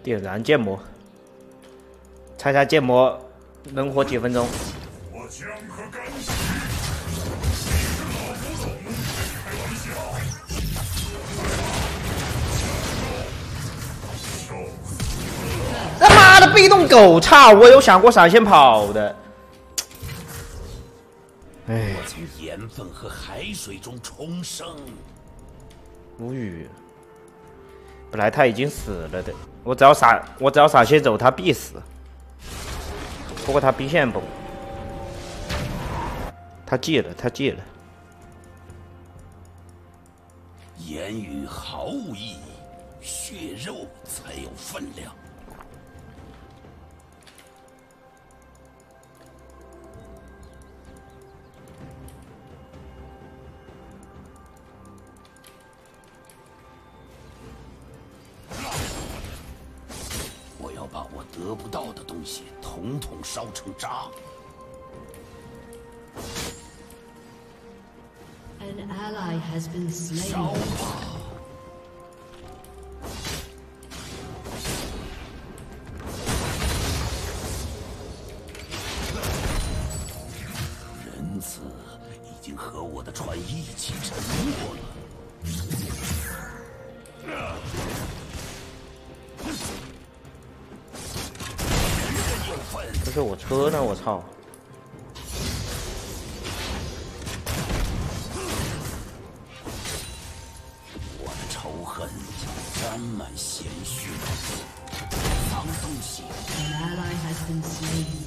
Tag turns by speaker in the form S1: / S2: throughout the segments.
S1: 点燃建模，猜猜建模能活几分钟？
S2: 我将可甘心。你是老古董，开玩笑。
S1: 他妈的被动狗操！我有想过闪现跑的。哎，
S3: 我从盐分和海水中重生。
S1: 无语。本来他已经死了的，我只要闪现走，他必死。不过他兵线崩，他戒了。
S3: 言语毫无意义，血肉才有分量。我要把我得不到的东西统统烧成渣。
S4: An ally has been
S3: 烧
S4: slain.
S3: 吧！仁慈已经和我的船一起沉没了。
S1: 这是我车呢，我操！
S3: 我的仇恨沾满鲜血，脏东西！
S4: An ally has been slain.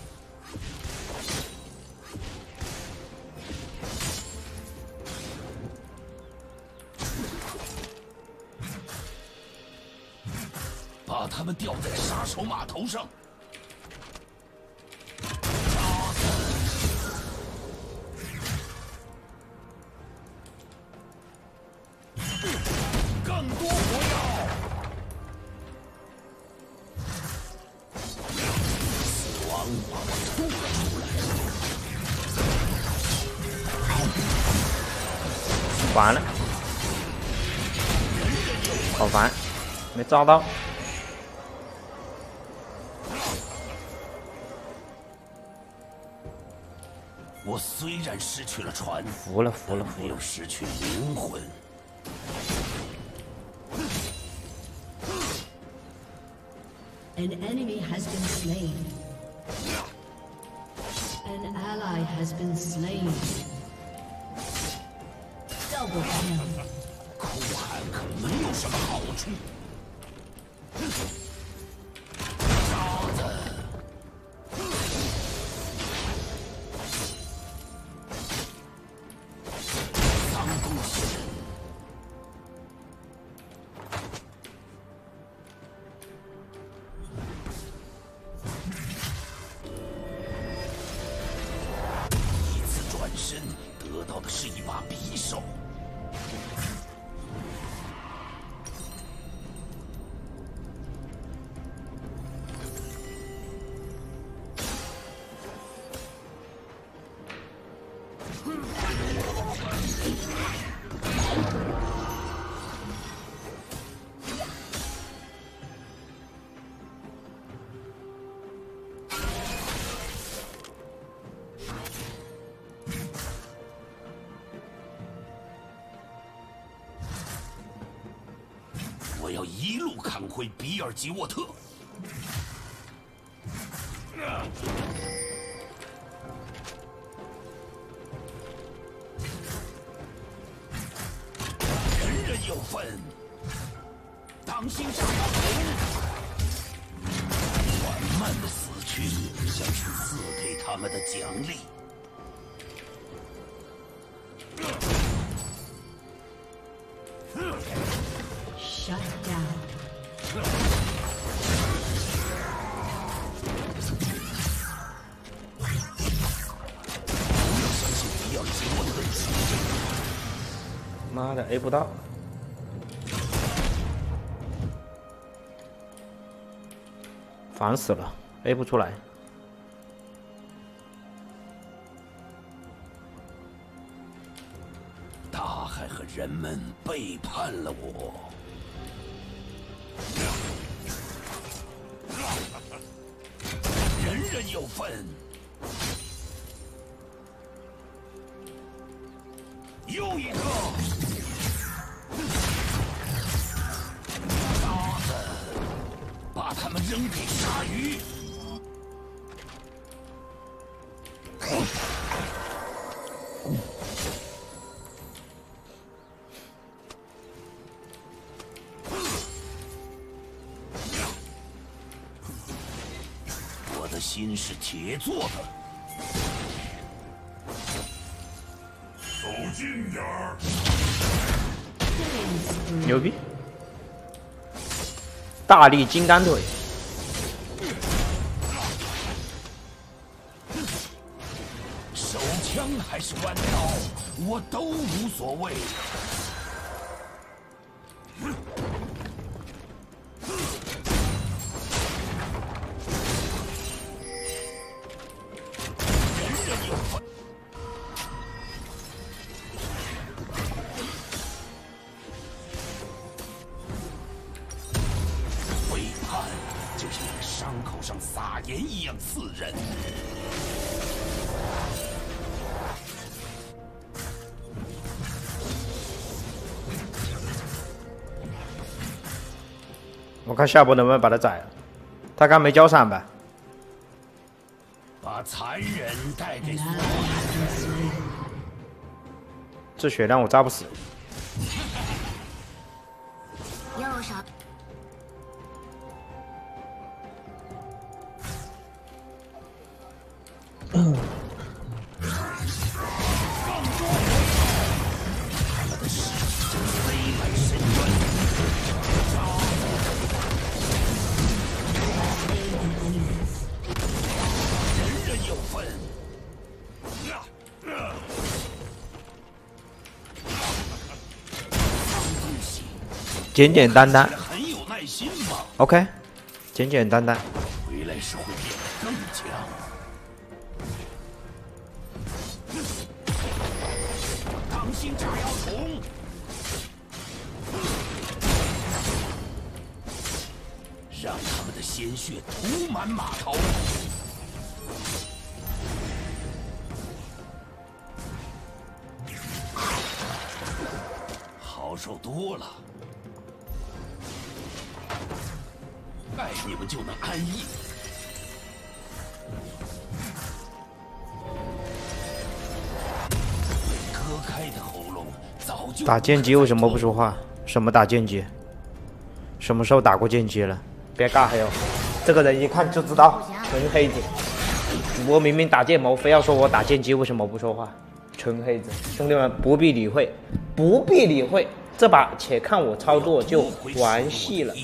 S3: 把他们吊在杀手码头上。更多火药！死亡把我吐了出来。
S1: 完了，好烦，没招到。
S3: 我虽然失去了船，
S1: 服了。
S3: 没有失去灵魂。
S4: An enemy has been slain. An ally has been slain. Double kill.
S3: 哭喊可没有什么好处。渣子！脏东西！一次转身得到的是一把匕首。我要一路砍回比尔吉沃特。人人有份，当心炸药桶！缓慢的死去，像是赐给他们的奖励。
S4: Shut down.
S1: 妈的 A 不到，烦死了 ，A 不出来。
S3: 大海和人们背叛了我。 人有份。又一个。傻子，把他们扔给鲨鱼。我的心是铁做的。
S2: 走近点儿。
S1: 牛逼！大力金刚腿。
S3: 手枪还是弯刀，我都无所谓。背叛就像在伤口上撒盐一样刺人。
S1: 我看下波能不能把他宰了，他刚没交闪吧？
S3: 把残忍带给所有人。
S1: 这血量我炸不死。
S5: 右手。
S1: 简简单单
S3: 很有耐心嘛。
S1: ，OK， 简简单单。
S3: 回来时会变得更强。当心炸药桶！让他们的鲜血涂满码头。好受多了。 爱你们就能安逸。割开的喉咙早就
S1: 打剑姬为什么不说话？什么打剑姬？什么时候打过剑姬了？别尬黑哦！这个人一看就知道纯黑子。主播明明打剑谋，非要说我打剑姬，为什么不说话？纯黑子，兄弟们不必理会，不必理会。这把且看我操作就完戏了。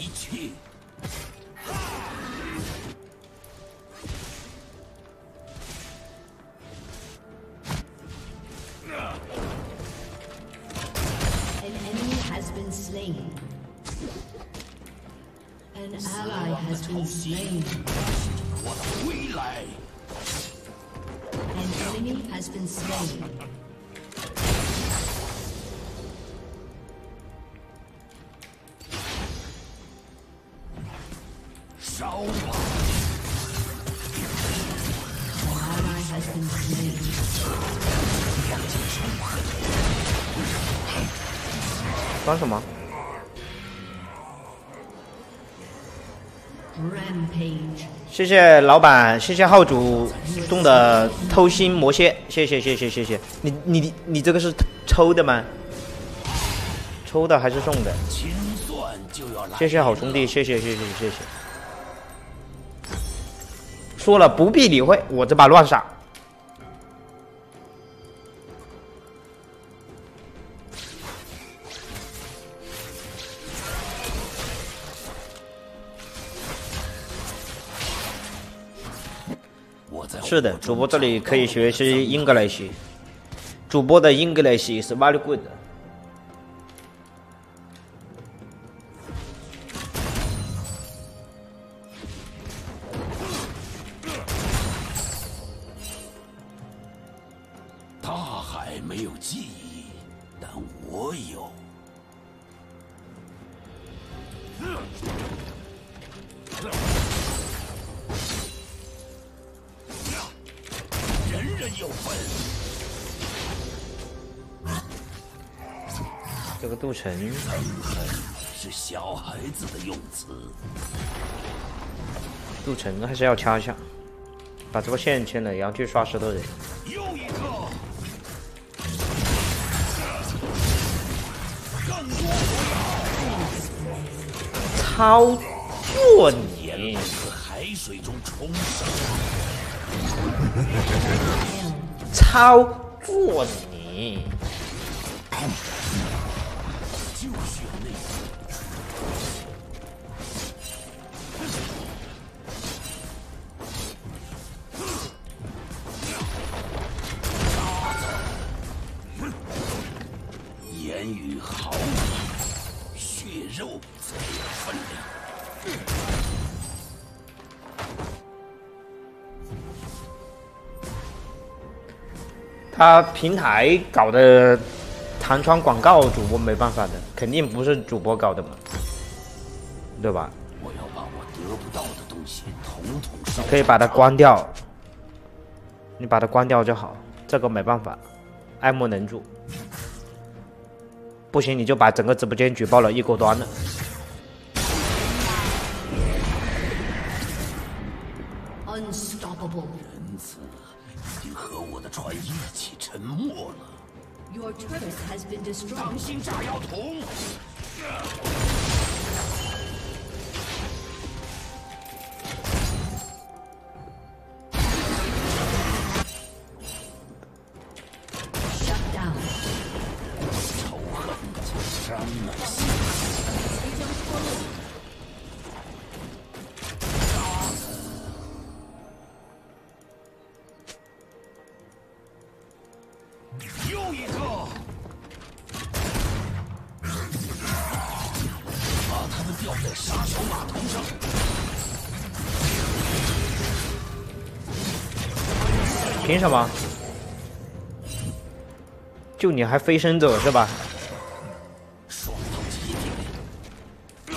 S4: An ally has been slain.
S3: 我的归来。
S4: An enemy has been slain.
S3: 烧吧！
S4: An ally has been slain.
S1: 装什么？
S4: Rampage.
S1: 谢谢老板，谢谢号主送的偷心魔蝎，谢谢谢谢谢谢。你这个是抽的吗？抽的还是送的？
S3: 清算就要来。
S1: 谢谢好兄弟，谢谢谢谢谢谢。说了不必理会，我这把乱杀。是的，主播这里可以学习英格兰系，主播的英格兰系是 very good 的。
S3: 大海没有记忆，但我有。
S1: 这个杜城
S3: 憎恨是小孩子的用词。
S1: 杜城还是要掐一下，把这个线牵了，然后去刷石头人。
S3: 又一个，更多
S1: 操作你！
S3: 自海水中冲上，
S1: 操作你！
S3: 就选那个。言语毫无，血肉才有分量。
S1: 他平台搞的弹窗广告，主播没办法的，肯定不是主播搞的嘛，对吧？
S3: 我要把我得不到的东西统统烧。
S1: 可以把它关掉，你把它关掉就好，这个没办法，爱莫能助。不行你就把整个直播间举报了，一锅端了。
S4: Unstoppable.
S3: 人子已经和我的船一起沉没了。
S4: Your turret has been destroyed.
S3: 当心炸药桶！
S4: Shut down.
S3: 仇恨将伤了心。又一个，把他们吊在杀手码头上。
S1: 凭什么？就你还飞升者是吧？
S3: 双头齐天，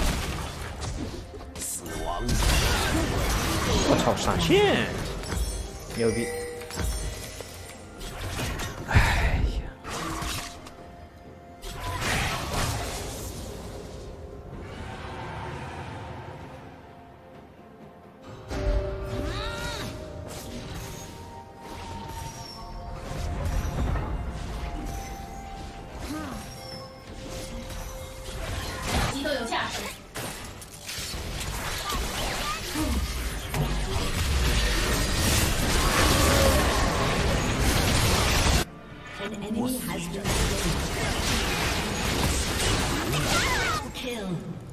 S3: 死亡！
S1: 我操，闪现，牛逼！哎呀，
S6: 机都有价值。
S4: An enemy has been slain. Kill.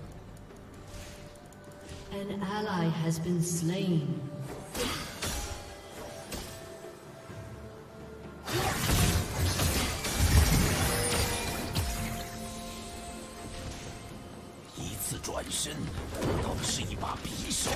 S4: An ally has been slain.
S3: "一次转身，得到的是一把匕首。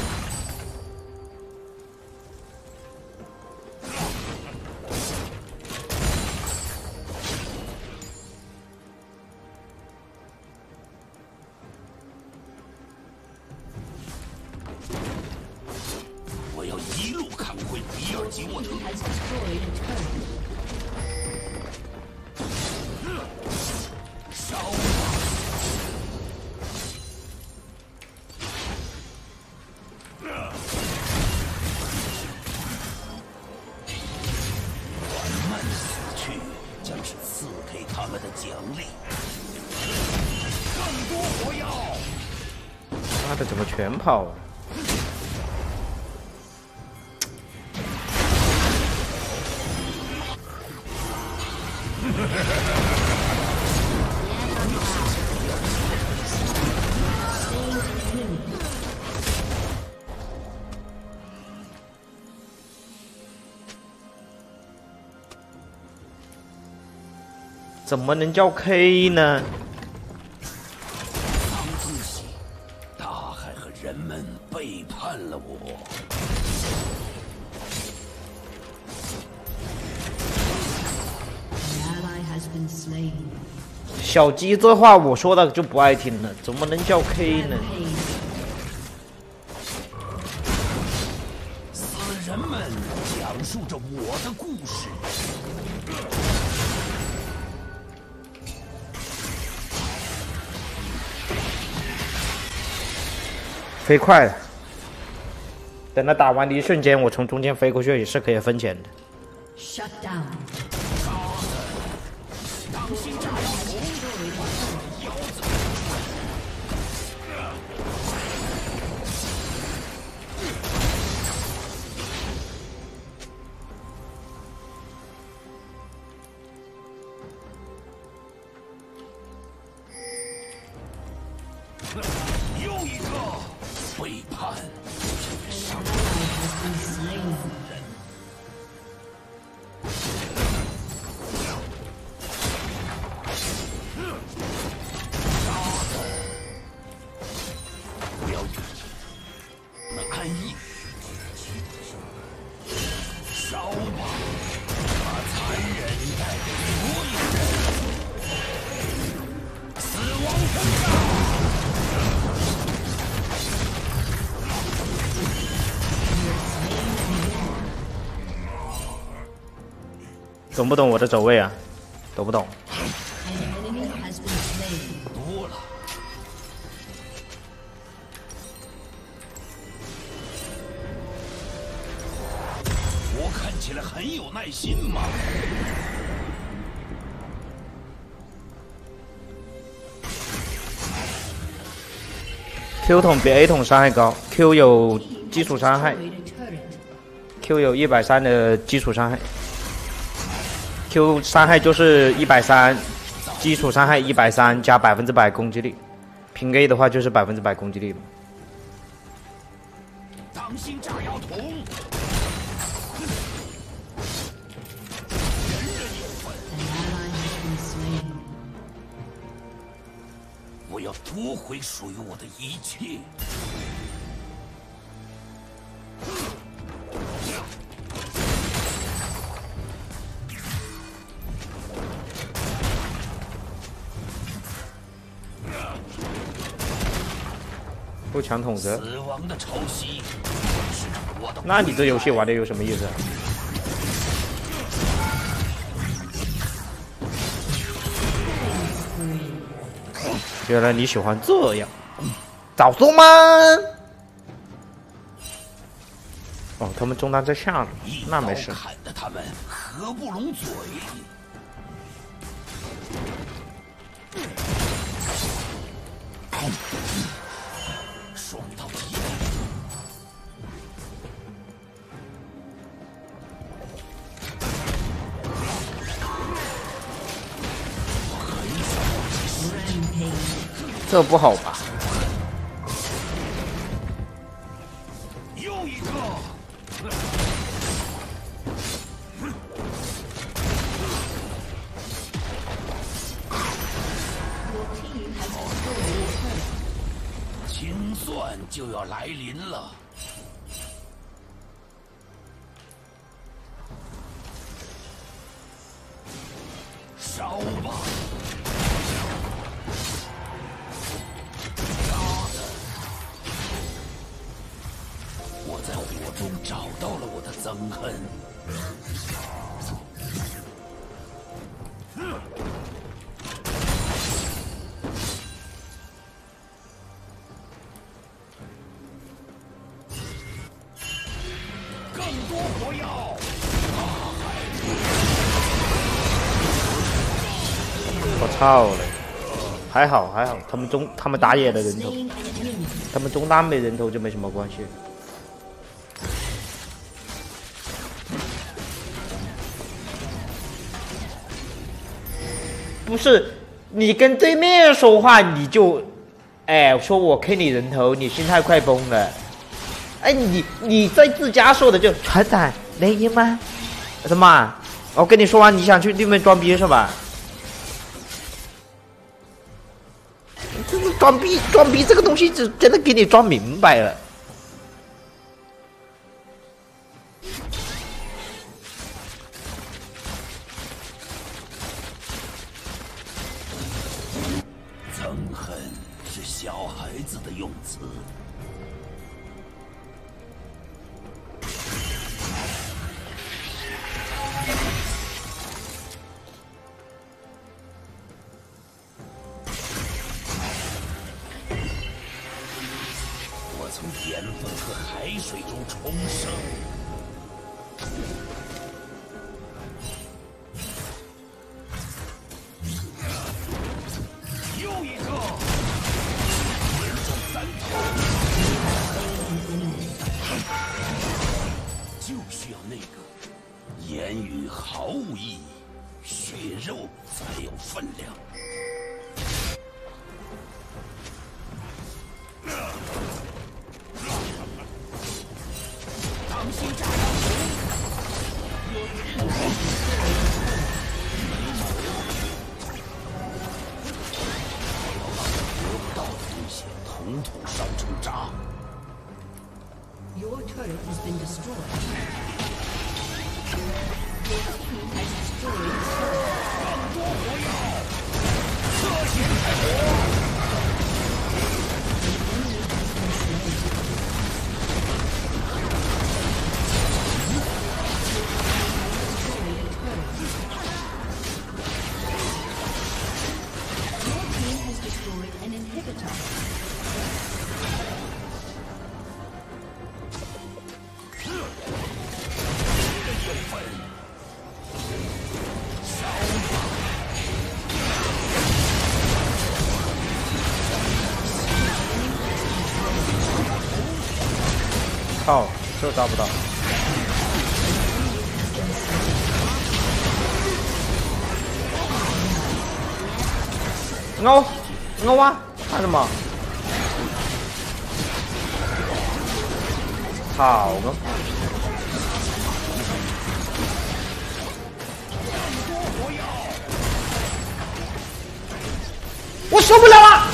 S3: 我要一路砍回比尔吉沃特。
S4: Has destroyed a turret.
S3: 烧吧！缓慢死去，将是赐给他们的奖励。更多火药！
S1: 妈的，怎么全跑啊？怎么能叫 K 呢？
S3: 脏东西！大海和人们背叛了我。
S4: An ally has been slain.
S1: 小鸡这话我说的就不爱听了，怎么能叫 K 呢？
S4: Rampage.
S3: 死人们讲述着我的故事。
S1: 飞快了。等他打完的一瞬间，我从中间飞过去也是可以分钱的。
S4: Shut down.
S3: 当心炸药桶！腰子！又一个背叛，伤人。 安逸，烧吧，把残忍带给所有人。死亡征兆。
S1: 懂不懂我的走位啊？懂不懂？
S4: An enemy has been slain.
S3: 多了。 我看起来很有耐心嘛。
S1: Q 桶比 A 桶伤害高 ，Q 有基础伤害
S4: Destroyed a turret.
S1: ，Q 有130的基础伤害 ，Q 伤害就是130，基础伤害130加100%攻击力，平 A 的话就是100%攻击力嘛。
S3: 当心炸药桶！人人有份。
S4: An ally has been slain.
S3: 我要夺回属于我的一切。
S1: 不抢桶子，
S3: 死亡的潮汐是我的。
S1: 那你这游戏玩的有什么意思啊？原来你喜欢这样，早说嘛！哦，他们中单在下了，那没事。
S3: 砍得他们合不拢嘴。爽到极点。
S1: 这不好吧？
S3: 又一个。 清算就要来临了，烧吧！我在火中找到了我的憎恨。 更多火药！
S1: 我操了！还好还好，他们打野的人头，
S4: Slain an enemy.
S1: 他们中单没人头就没什么关系。不是你跟对面说话，你就，哎，说我 K 你人头，你心态快崩了。哎，你在自家说的就船长雷音吗？什么？我跟你说完，你想去对面装逼是吧？这是装逼这个东西，真的给你装明白了。
S3: 憎恨是小孩子的用词。我从岩缝和海水中重生。又一个，连中3条，就需要那个。言语毫无意义，血肉才有分量。 统统烧成渣。
S4: Your turret has been destroyed. Your team has destroyed the turret.
S1: 靠，这抓不到。我啊，看什么？好个！我受不了了！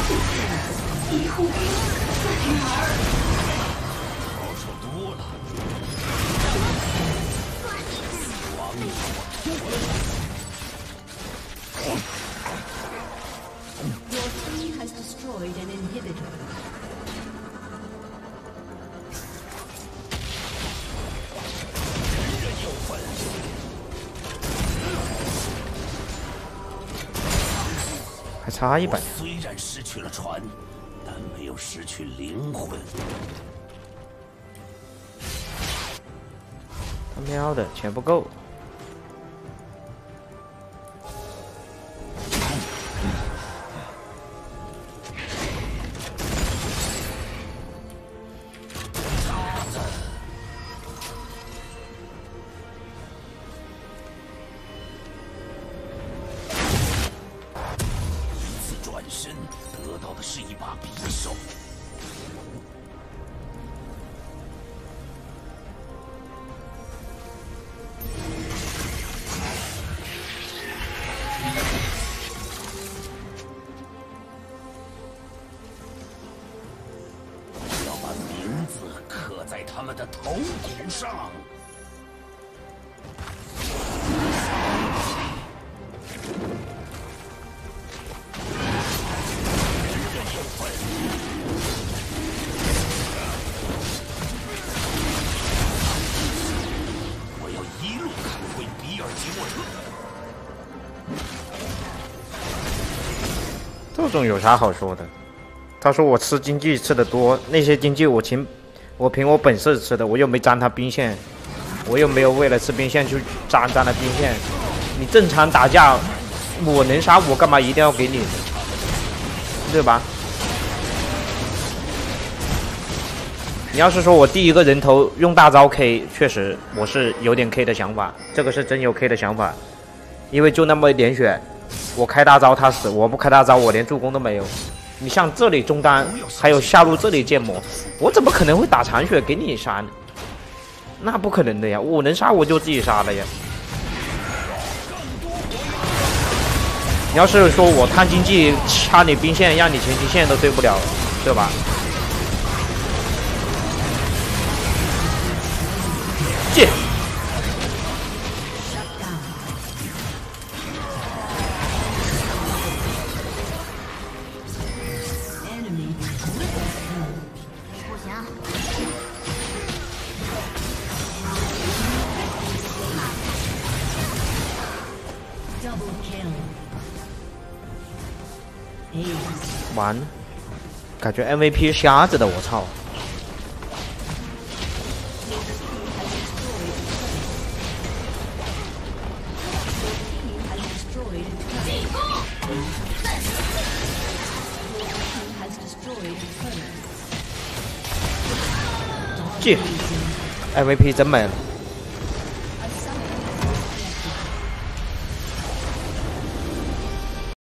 S4: Your team has destroyed an inhibitor.
S1: 还差100。
S3: 虽然失去了船，但没有失去灵魂。
S1: 他喵的，钱不够。
S3: 转身得到的是一把匕首。要把名字刻在他们的头骨上。
S1: 这种有啥好说的？他说我吃经济吃的多，那些经济我凭我本事吃的，我又没沾他兵线，我又没有为了吃兵线去沾了兵线。你正常打架，我能杀我干嘛一定要给你？对吧？你要是说我第一个人头用大招 K， 确实我是有点 K 的想法，这个是真有 K 的想法，因为就那么一点血。 我开大招他死，我不开大招我连助攻都没有。你像这里中单，还有下路这里建模，我怎么可能会打残血给你杀呢？那不可能的呀！我能杀我就自己杀了呀。你要是说我贪经济掐你兵线，让你前期线都对不了，对吧？借。 完了，感觉 MVP 瞎子的，我操！ G MVP 真没了。